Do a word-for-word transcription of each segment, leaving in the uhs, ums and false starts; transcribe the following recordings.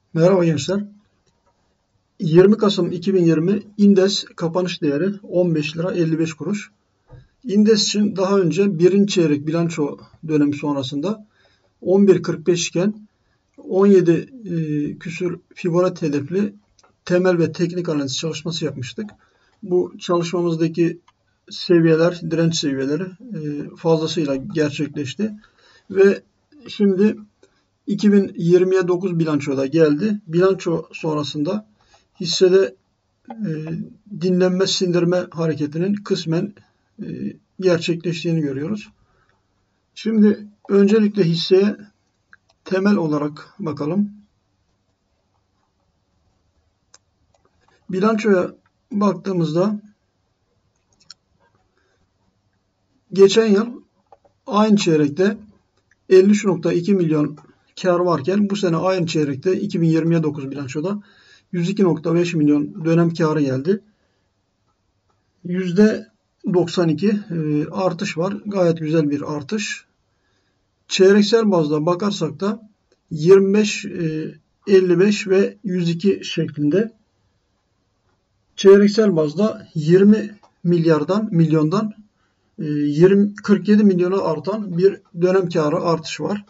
Merhaba gençler. yirmi Kasım iki bin yirmi İndes kapanış değeri on beş lira elli beş kuruş. İndes için daha önce birinci çeyrek bilanço dönemi sonrasında on bir kırk beş iken on yedi e, küsür Fibonacci hedefli temel ve teknik analiz çalışması yapmıştık. Bu çalışmamızdaki seviyeler, direnç seviyeleri e, fazlasıyla gerçekleşti. Ve şimdi iki bin yirmiye dokuz bilançoda geldi. Bilanço sonrasında hissede e, dinlenme sindirme hareketinin kısmen e, gerçekleştiğini görüyoruz. Şimdi öncelikle hisseye temel olarak bakalım. Bilançoya baktığımızda geçen yıl aynı çeyrekte elli üç nokta iki milyon kar varken bu sene aynı çeyrekte iki bin yirmiye dokuz bilançoda yüz iki nokta beş milyon dönem karı geldi. yüzde doksan iki e, artış var. Gayet güzel bir artış. Çeyreksel bazda bakarsak da yirmi beş, elli beş ve yüz iki şeklinde. Çeyreksel bazda yirmi milyardan, milyondan yirmi, kırk yedi milyona artan bir dönem karı artışı var.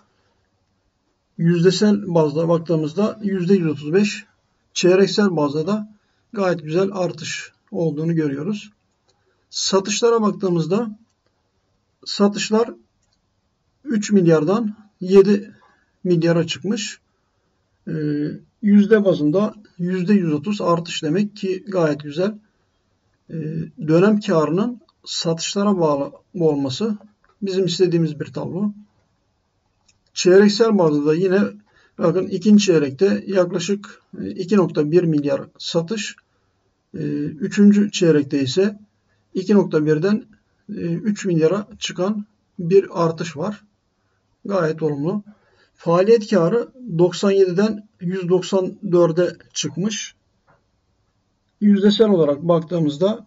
Yüzdesel bazda baktığımızda yüzde yüz otuz beş, çeyreksel bazda da gayet güzel artış olduğunu görüyoruz. Satışlara baktığımızda satışlar üç milyardan yedi milyara çıkmış. Ee, yüzde bazında yüzde yüz otuz artış demek ki gayet güzel. Ee, dönem karının satışlara bağlı olması bizim istediğimiz bir tablo. Çeyreksel bazda da yine bakın ikinci çeyrekte yaklaşık iki nokta bir milyar satış. Ee, üçüncü çeyrekte ise iki nokta birden üç milyara çıkan bir artış var. Gayet olumlu. Faaliyet karı doksan yediden yüz doksan dörde çıkmış. Yüzdesel olarak baktığımızda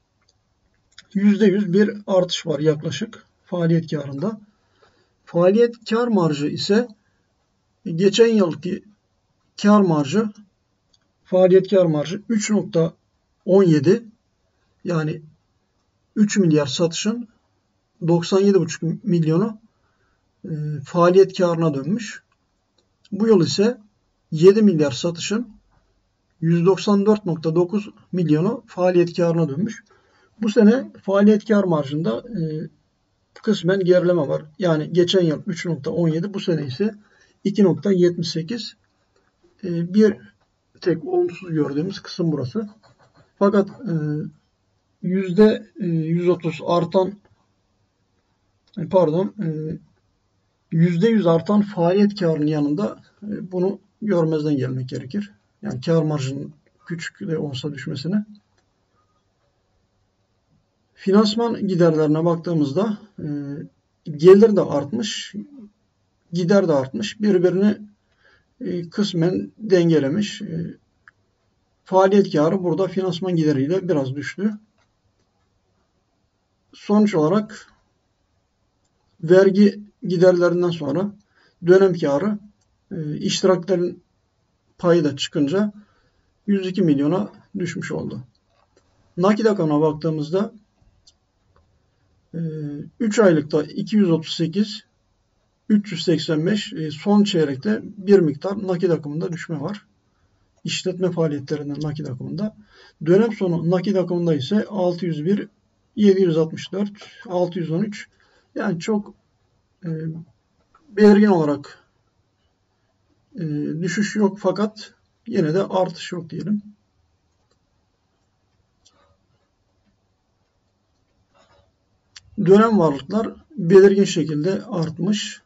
yüzde yüz bir artış var yaklaşık faaliyet karında. Faaliyet kar marjı ise geçen yılki kar marjı, faaliyet kar marjı üç nokta on yedi, yani üç milyar satışın doksan yedi buçuk milyonu e, faaliyet karına dönmüş. Bu yıl ise yedi milyar satışın yüz doksan dört nokta dokuz milyonu faaliyet karına dönmüş. Bu sene faaliyet kar marjında e, kısmen gerileme var. Yani geçen yıl üç nokta on yedi, bu sene ise iki nokta yetmiş sekiz. E, bir tek olumsuz gördüğümüz kısım burası. Fakat e, yüzde yüz otuz artan pardon yüzde yüz artan faaliyet karının yanında bunu görmezden gelmek gerekir. Yani kar marjının küçük de olsa düşmesine. Finansman giderlerine baktığımızda e, gelir de artmış, gider de artmış. Birbirini e, kısmen dengelemiş. E, faaliyet karı burada finansman gideriyle biraz düştü. Sonuç olarak vergi giderlerinden sonra dönem karı, e, iştiraklerin payı da çıkınca yüz iki milyona düşmüş oldu. Nakit akımına baktığımızda üç aylıkta iki yüz otuz sekiz, üç yüz seksen beş, son çeyrekte bir miktar nakit akımında düşme var. İşletme faaliyetlerinden nakit akımında. Dönem sonu nakit akımında ise altı yüz bir, yedi yüz altmış dört, altı yüz on üç. Yani çok e, belirgin olarak e, düşüş yok, fakat yine de artış yok diyelim. Dönem varlıklar belirgin şekilde artmış.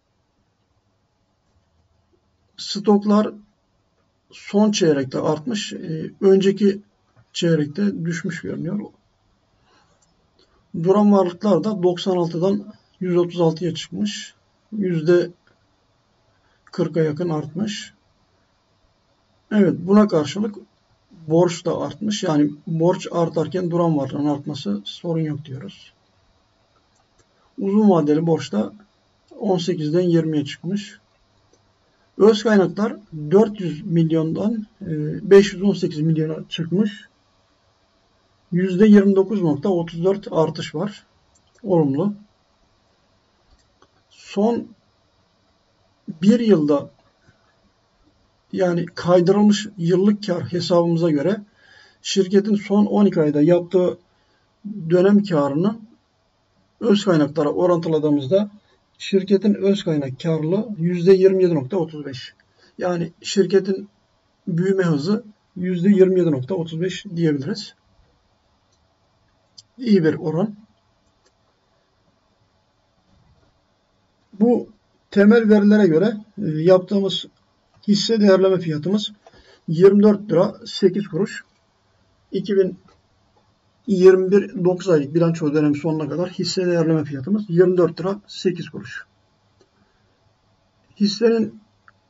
Stoklar son çeyrekte artmış. Önceki çeyrekte düşmüş görünüyor. Duran varlıklar da doksan altıdan yüz otuz altıya çıkmış. yüzde kırka yakın artmış. Evet, buna karşılık borç da artmış. Yani borç artarken duran varlığın artması sorun yok diyoruz. Uzun vadeli borç da on sekizden yirmiye çıkmış. Öz kaynaklar dört yüz milyondan beş yüz on sekiz milyona çıkmış. yüzde yirmi dokuz nokta otuz dört artış var. Olumlu. Son bir yılda, yani kaydırılmış yıllık kar hesabımıza göre şirketin son on iki ayda yaptığı dönem karını öz kaynaklara orantıladığımızda şirketin öz kaynak karlılığı yüzde yirmi yedi nokta otuz beş. Yani şirketin büyüme hızı yüzde yirmi yedi nokta otuz beş diyebiliriz. İyi bir oran. Bu temel verilere göre yaptığımız hisse değerleme fiyatımız yirmi dört lira sekiz kuruş. iki bin yirmi bir dokuz aylık bilanço dönemi sonuna kadar hisse değerleme fiyatımız yirmi dört lira sekiz kuruş. Hissenin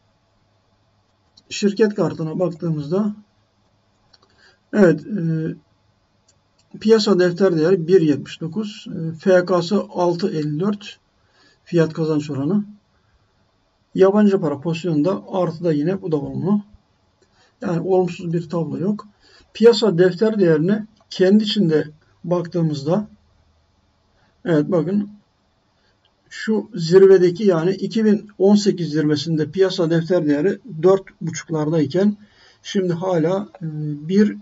şirket kartına baktığımızda evet e, piyasa defter değeri bir virgül yetmiş dokuz, e, F K'sı altı virgül elli dört, fiyat kazanç oranı. Yabancı para pozisyonunda artıda, yine bu da olumlu. Yani olumsuz bir tablo yok. Piyasa defter değerine kendi içinde baktığımızda evet bakın şu zirvedeki, yani iki bin on sekiz zirvesinde piyasa defter değeri dört buçuklardayken şimdi hala bir virgül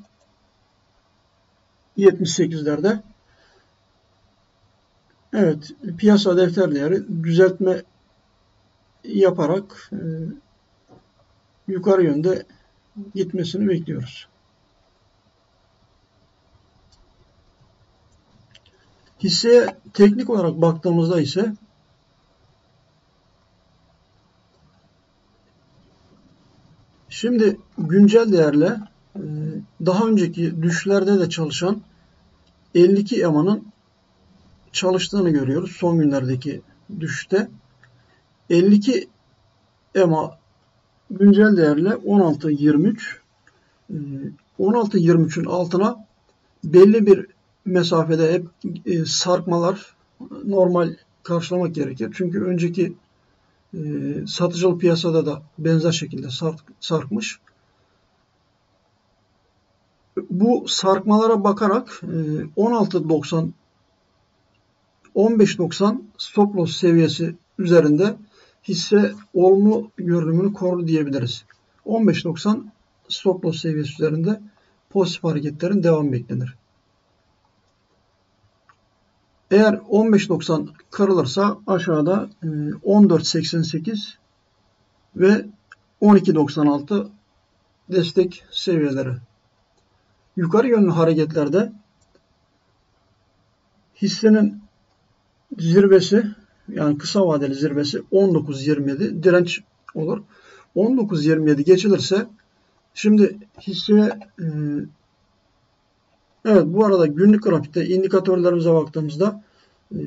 yetmiş sekizlerde. Evet, piyasa defter değeri düzeltme yaparak e, yukarı yönde gitmesini bekliyoruz. Hisseye teknik olarak baktığımızda ise şimdi güncel değerle e, daha önceki düşüşlerde de çalışan elli iki E M A'nın çalıştığını görüyoruz son günlerdeki düşüşte. elli iki E M A güncel değerle on altı yirmi üç, on altı yirmi üçün altına belli bir mesafede hep sarkmalar normal karşılamak gerekir. Çünkü önceki satıcılı piyasada da benzer şekilde sark, sarkmış. Bu sarkmalara bakarak on altı doksan, on beş doksan stop loss seviyesi üzerinde hisse olumlu görünümünü korudu diyebiliriz. on beş doksan stop loss seviyesi üzerinde pozitif hareketlerin devamı beklenir. Eğer on beş doksan kırılırsa aşağıda on dört seksen sekiz ve on iki doksan altı destek seviyeleri. Yukarı yönlü hareketlerde hissenin zirvesi, yani kısa vadeli zirvesi on dokuz yirmi yedi direnç olur. on dokuz yirmi yedi geçilirse şimdi hisseye e, evet bu arada günlük grafikte indikatörlerimize baktığımızda e,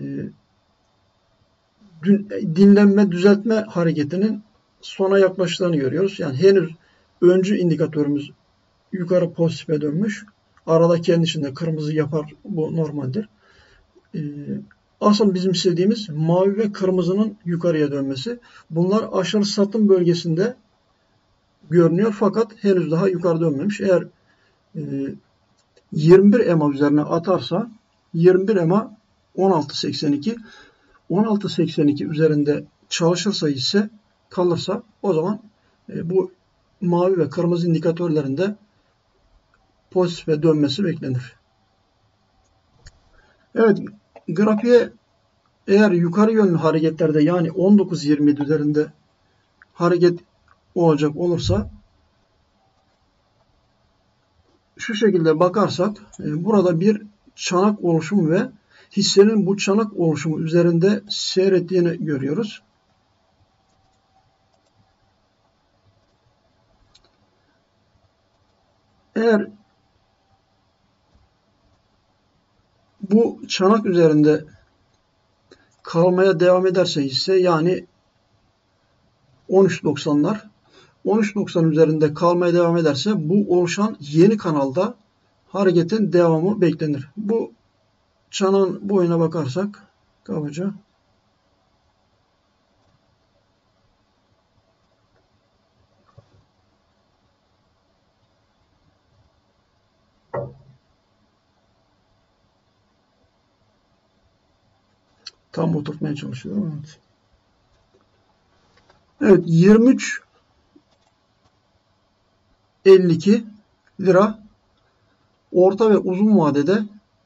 dinlenme düzeltme hareketinin sona yaklaştığını görüyoruz. Yani henüz öncü indikatörümüz yukarı pozitife dönmüş. Arada kendi içinde kırmızı yapar. Bu normaldir. E, asıl bizim istediğimiz mavi ve kırmızının yukarıya dönmesi. Bunlar aşırı satım bölgesinde görünüyor fakat henüz daha yukarı dönmemiş. Eğer e, yirmi bir E M A üzerine atarsa yirmi bir E M A on altı seksen iki, on altı seksen iki üzerinde çalışırsa ise kalırsa o zaman e, bu mavi ve kırmızı indikatörlerinde pozitife dönmesi beklenir. Evet, grafiğe eğer yukarı yönlü hareketlerde, yani on dokuz yirmi yedi üzerinde hareket olacak olursa şu şekilde bakarsak burada bir çanak oluşumu ve hissenin bu çanak oluşumu üzerinde seyrettiğini görüyoruz. Eğer bu çanak üzerinde kalmaya devam ederse hisse, yani on üç doksanlar on üç doksan üzerinde kalmaya devam ederse bu oluşan yeni kanalda hareketin devamı beklenir. Bu çanağın boyuna bakarsak kabaca Tam oturtmaya çalışıyorum. Evet. Evet, yirmi üç elli iki lira orta ve uzun vadede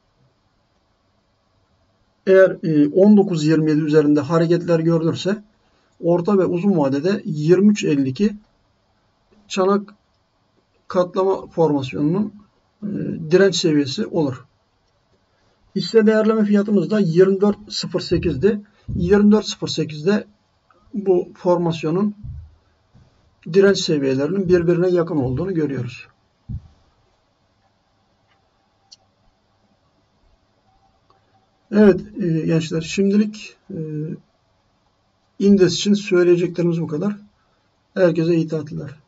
eğer on dokuz yirmi yedi üzerinde hareketler görülürse orta ve uzun vadede yirmi üç elli iki çanak katlama formasyonunun e, direnç seviyesi olur. Hisse değerleme fiyatımız da yirmi dört sıfır sekiz'di. yirmi dört sıfır sekiz'de bu formasyonun direnç seviyelerinin birbirine yakın olduğunu görüyoruz. Evet gençler, şimdilik indeks için söyleyeceklerimiz bu kadar. Herkese iyi tatiller.